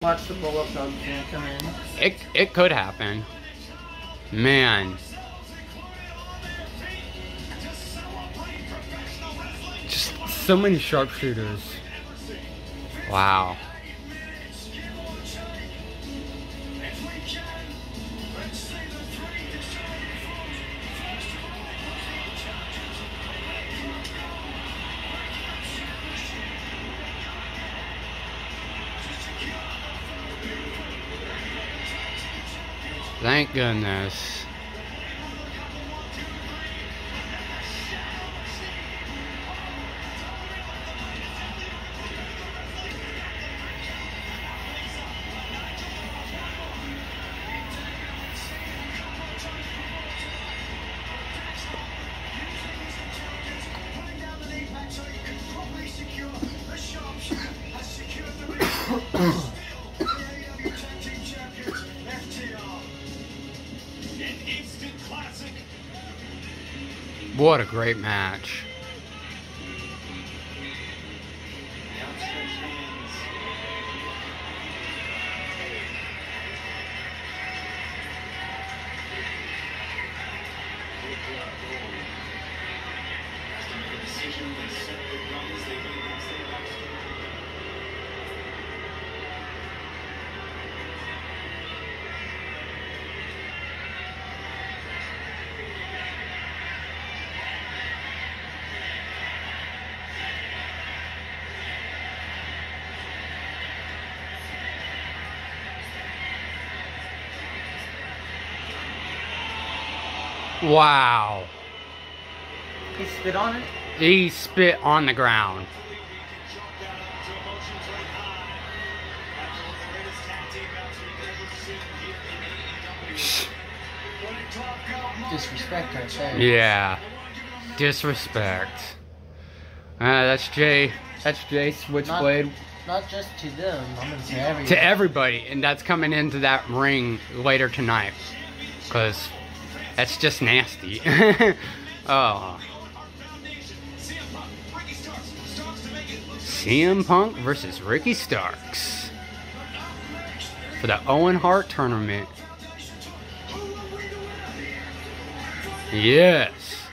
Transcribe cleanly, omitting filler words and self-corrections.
Watch the Bullet Club fan come in. It could happen. Man. Just so many sharpshooters. Wow. Thank goodness. What a great match. Wow. He spit on it? He spit on the ground. Disrespect right there. Yeah. Disrespect. That's Jay. That's Jay Switchblade. Not just to them, I'm gonna say everybody. To everybody, and that's coming into that ring later tonight. Because that's just nasty. Oh. CM Punk versus Ricky Starks for the Owen Hart tournament. Yes.